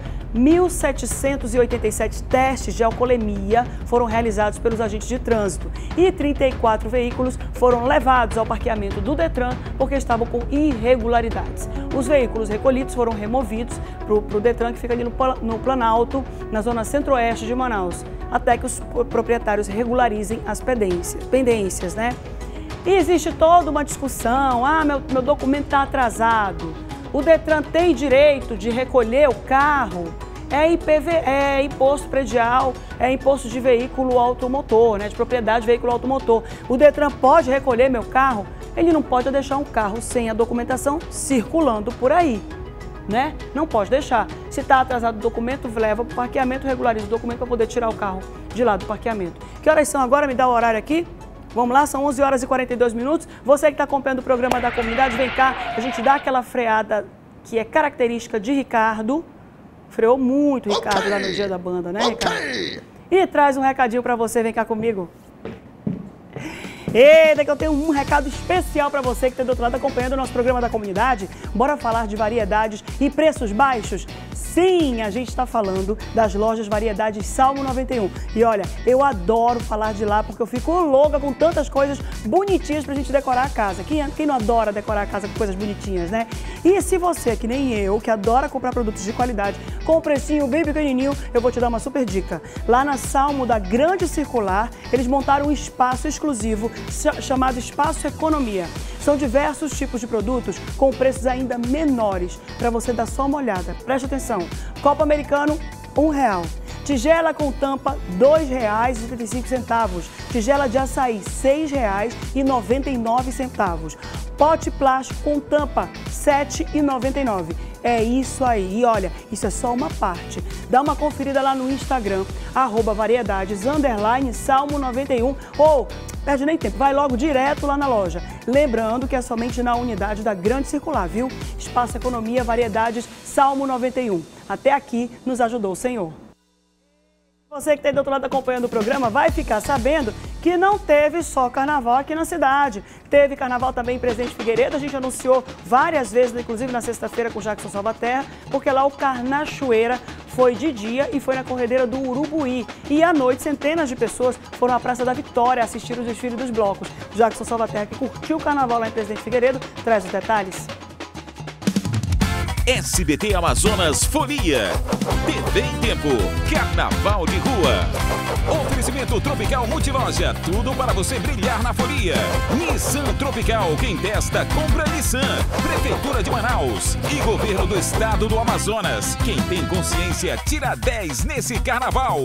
1.787 testes de alcoolemia foram realizados pelos agentes de trânsito e 34 veículos foram levados ao parqueamento do Detran porque estavam com irregularidades. Os veículos recolhidos foram removidos para o Detran, que fica ali no Planalto, na zona centro-oeste de Manaus, até que os proprietários regularizem as pendências, né? E existe toda uma discussão, meu documento está atrasado. O Detran tem direito de recolher o carro é IPV, é imposto predial, é imposto de veículo automotor, né? De propriedade de veículo automotor. O Detran pode recolher meu carro? Ele não pode deixar um carro sem a documentação circulando por aí, né? Não pode deixar. Se está atrasado o documento, leva para o parqueamento, regulariza o documento para poder tirar o carro de lá do parqueamento. Que horas são agora? Me dá o horário aqui. Vamos lá, são 11 horas e 42 minutos. Você que está acompanhando o programa da comunidade, vem cá, a gente dá aquela freada que é característica de Ricardo. Freou muito, Ricardo, lá no dia da banda, né, Ricardo? E traz um recadinho para você, vem cá comigo. Eita, que eu tenho um recado especial para você que está do outro lado acompanhando o nosso programa da comunidade. Bora falar de variedades e preços baixos? Sim, a gente está falando das lojas Variedades Salmo 91. E olha, eu adoro falar de lá porque eu fico louca com tantas coisas bonitinhas pra gente decorar a casa. Quem não adora decorar a casa com coisas bonitinhas, né? E se você, que nem eu, que adora comprar produtos de qualidade com um precinho bem pequenininho, eu vou te dar uma super dica. Lá na Salmo da Grande Circular, eles montaram um espaço exclusivo chamado Espaço Economia. São diversos tipos de produtos com preços ainda menores para você dar só uma olhada. Preste atenção. Copo americano, R$1. Tigela com tampa, R$2,75. Tigela de açaí, R$6,99. Pote plástico com tampa, R$7,99. É isso aí. E olha, isso é só uma parte. Dá uma conferida lá no Instagram, @variedades_salmo91 ou perde nem tempo, vai logo direto lá na loja. Lembrando que é somente na unidade da Grande Circular, viu? Espaço Economia, Variedades, Salmo 91. Até aqui nos ajudou o Senhor. Você que está do outro lado acompanhando o programa vai ficar sabendo que não teve só carnaval aqui na cidade. Teve carnaval também em Presidente Figueiredo, a gente anunciou várias vezes, inclusive na sexta-feira com o Jackson Salvaterra, porque lá o Carnachoeira foi de dia e foi na corredeira do Urubuí. E à noite, centenas de pessoas foram à Praça da Vitória assistir o desfile dos blocos. Jackson Salvaterra, que curtiu o carnaval lá em Presidente Figueiredo, traz os detalhes. SBT Amazonas Folia. TV em Tempo. Carnaval de Rua. Oferecimento Tropical Multiloja. Tudo para você brilhar na folia. Nissan Tropical. Quem testa, compra Nissan. Prefeitura de Manaus. E Governo do Estado do Amazonas. Quem tem consciência, tira 10 nesse carnaval.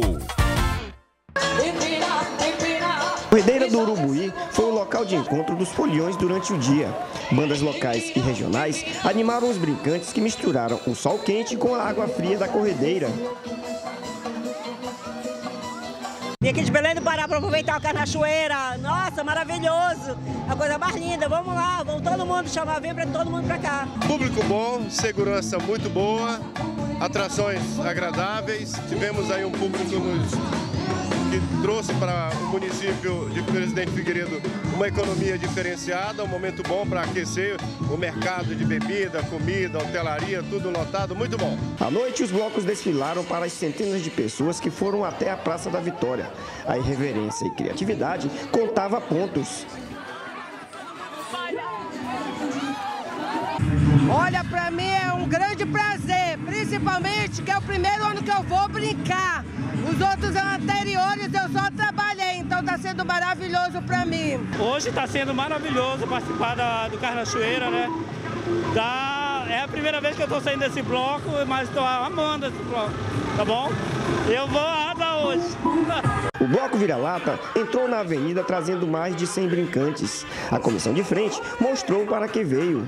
A corredeira do Urubuí foi o local de encontro dos foliões durante o dia. Bandas locais e regionais animaram os brincantes que misturaram o sol quente com a água fria da corredeira. Vim aqui de Belém do Pará para aproveitar o Carnachoeira. Nossa, maravilhoso! A coisa mais linda. Vamos lá, vamos todo mundo chamar, vem para todo mundo para cá. Público bom, segurança muito boa, atrações agradáveis. Tivemos aí um público que trouxe para o município de Presidente Figueiredo uma economia diferenciada, um momento bom para aquecer o mercado de bebida, comida, hotelaria, tudo lotado, muito bom. À noite, os blocos desfilaram para as centenas de pessoas que foram até a Praça da Vitória. A irreverência e criatividade contava pontos. Olha, para mim é um grande prazer, principalmente que é o primeiro ano que eu vou brincar. Os outros anteriores eu só trabalhei, então está sendo maravilhoso para mim. Hoje está sendo maravilhoso participar do Carnachoeira, né? É a primeira vez que eu estou saindo desse bloco, mas estou amando esse bloco, tá bom? Eu vou arrasar hoje. O bloco Vira-Lata entrou na avenida trazendo mais de 100 brincantes. A comissão de frente mostrou para que veio.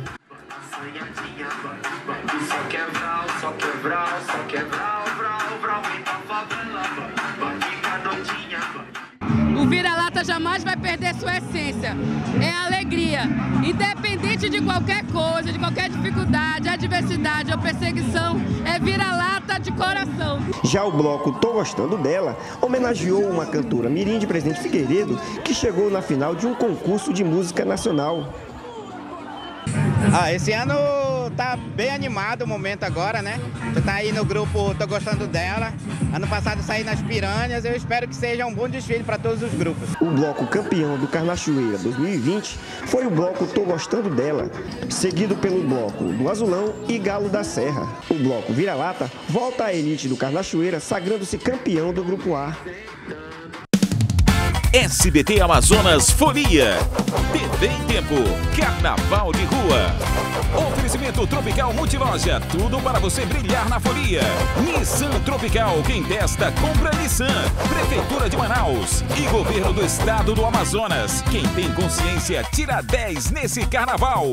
O Vira-Lata jamais vai perder sua essência, é a alegria, independente de qualquer coisa, de qualquer dificuldade, adversidade ou perseguição, é Vira-Lata de coração. Já o bloco Tô Gostando Dela homenageou uma cantora mirim de Presidente Figueiredo que chegou na final de um concurso de música nacional. Esse ano tá bem animado o momento agora, né? Tu tá aí no grupo Tô Gostando Dela. Ano passado saí nas Piranhas, eu espero que seja um bom desfile para todos os grupos. O bloco campeão do Carnachoeira 2020 foi o bloco Tô Gostando Dela, seguido pelo bloco do Azulão e Galo da Serra. O bloco Vira-Lata volta à elite do Carnachoeira, sagrando-se campeão do grupo A. SBT Amazonas Folia. TV em Tempo, Carnaval de Rua. Oferecimento Tropical Multiloja, tudo para você brilhar na folia. Nissan Tropical, quem testa, compra Nissan. Prefeitura de Manaus e Governo do Estado do Amazonas. Quem tem consciência, tira 10 nesse carnaval.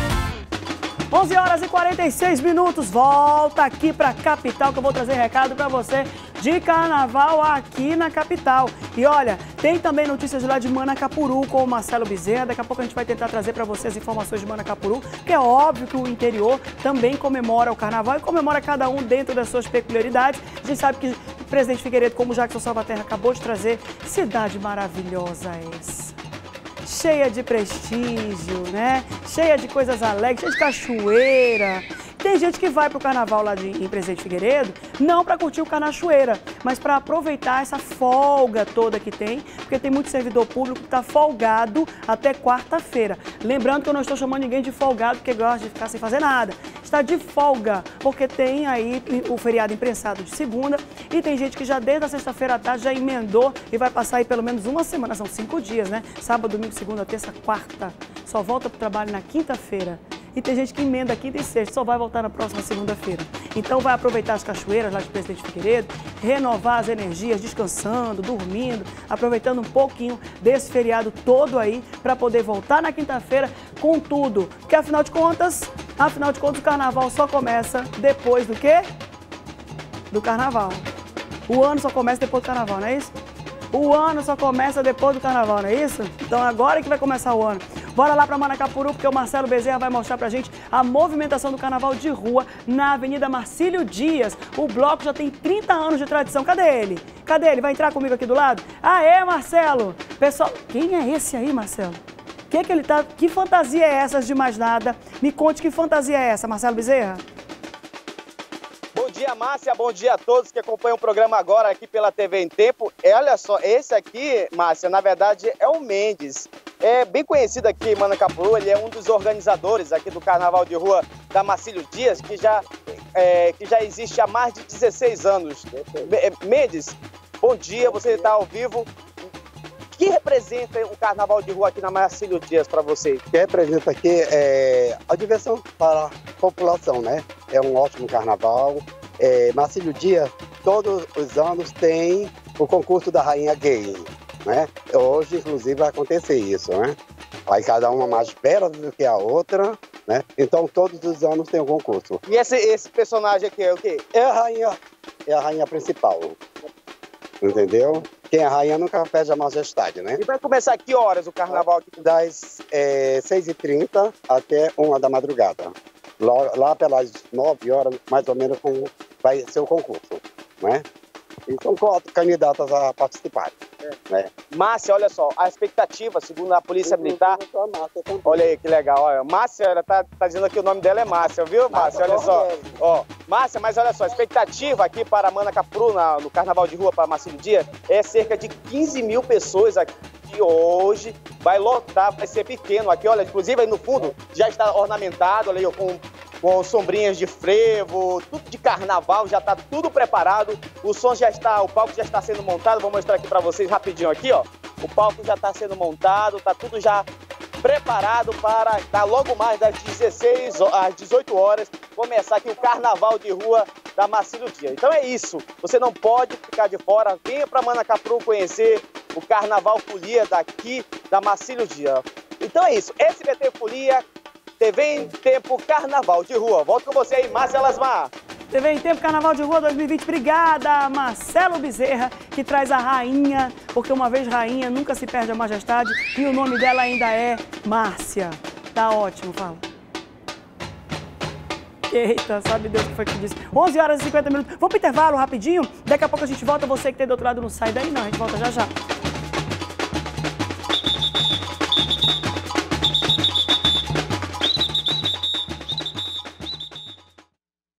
11 horas e 46 minutos, volta aqui para a capital que eu vou trazer recado para você de carnaval aqui na capital. E olha, tem também notícias lá de Manacapuru com o Marcelo Bezerra. Daqui a pouco a gente vai tentar trazer para você as informações de Manacapuru, que é óbvio que o interior também comemora o carnaval e comemora cada um dentro das suas peculiaridades. A gente sabe que o Presidente Figueiredo, como o Jackson Salvaterra acabou de trazer, cidade maravilhosa essa. Cheia de prestígio, né? Cheia de coisas alegres, cheia de cachoeira. Tem gente que vai pro carnaval lá em Presidente Figueiredo, não para curtir o Carnachoeira, mas para aproveitar essa folga toda que tem, porque tem muito servidor público que está folgado até quarta-feira. Lembrando que eu não estou chamando ninguém de folgado porque gosta de ficar sem fazer nada. Está de folga, porque tem aí o feriado imprensado de segunda e tem gente que já desde a sexta-feira à tarde já emendou e vai passar aí pelo menos uma semana, são 5 dias, né? Sábado, domingo, segunda, terça, quarta. Só volta pro trabalho na quinta-feira. E tem gente que emenda quinta e sexta, só vai voltar na próxima segunda-feira. Então vai aproveitar as cachoeiras lá de Presidente Figueiredo, renovar as energias, descansando, dormindo, aproveitando um pouquinho desse feriado todo aí para poder voltar na quinta-feira com tudo. Porque afinal de contas, o carnaval só começa depois do quê? Do carnaval. O ano só começa depois do carnaval, não é isso? O ano só começa depois do carnaval, não é isso? Então agora que vai começar o ano. Bora lá para Manacapuru, porque o Marcelo Bezerra vai mostrar pra gente a movimentação do carnaval de rua na Avenida Marcílio Dias. O bloco já tem 30 anos de tradição. Cadê ele? Cadê ele? Vai entrar comigo aqui do lado? Aê, Marcelo! Pessoal, quem é esse aí, Marcelo? Que ele tá? Que fantasia é essa de mais nada? Me conte que fantasia é essa, Marcelo Bezerra. Bom dia, Márcia. Bom dia a todos que acompanham o programa agora aqui pela TV em Tempo. Olha só, esse aqui, Márcia, na verdade é o Mendes. É bem conhecido aqui em Manacapuru, ele é um dos organizadores aqui do Carnaval de Rua da Marcílio Dias, que já existe há mais de 16 anos. Mendes, bom dia, você está ao vivo. O que representa o Carnaval de Rua aqui na Marcílio Dias para você? O que representa aqui é a diversão para a população, né? É um ótimo carnaval. Marcílio Dias, todos os anos, tem o concurso da Rainha Gay, né? Hoje, inclusive, vai acontecer isso, né? Aí cada uma mais bela do que a outra, né? Então, todos os anos tem um concurso. E esse personagem aqui é o quê? É a rainha principal, entendeu? Quem é a rainha nunca perde a majestade, né? E vai começar a que horas o carnaval aqui? Das 6h30 até 1h da madrugada. Lá pelas 9 horas, mais ou menos, vai ser o concurso, né? E são 4 candidatas a participar. Né? Márcia, olha só, a expectativa, segundo a Polícia Militar... Olha aí, que legal. Olha. Márcia, ela tá dizendo que o nome dela é Márcia, viu, Márcia? Olha só. Ó, Márcia, mas olha só, a expectativa aqui para Manacapuru, no Carnaval de Rua para Marcílio Dias, é cerca de 15 mil pessoas aqui. Que hoje vai lotar, vai ser pequeno aqui, olha, inclusive aí no fundo já está ornamentado, olha aí, com sombrinhas de frevo, tudo de carnaval, já está tudo preparado, o palco já está sendo montado, vou mostrar aqui para vocês rapidinho aqui, ó, o palco já está sendo montado, está tudo já preparado para dar logo mais das 16 às 18 horas, começar aqui o Carnaval de Rua da Marcílio Dias. Então é isso, você não pode ficar de fora, venha para Manacapuru conhecer o Carnaval Folia daqui da Marcílio Dias. Então é isso, SBT Folia, TV em Tempo, Carnaval de Rua. Volto com você aí, Márcia Lasmar. TV em Tempo, Carnaval de Rua 2020. Obrigada, Marcelo Bezerra, que traz a rainha, porque uma vez rainha nunca se perde a majestade e o nome dela ainda é Márcia. Tá ótimo, fala. Eita, sabe Deus o que foi que disse. 11 horas e 50 minutos. Vamos pro intervalo rapidinho? Daqui a pouco a gente volta. Você que tem do outro lado não sai daí não, a gente volta já já.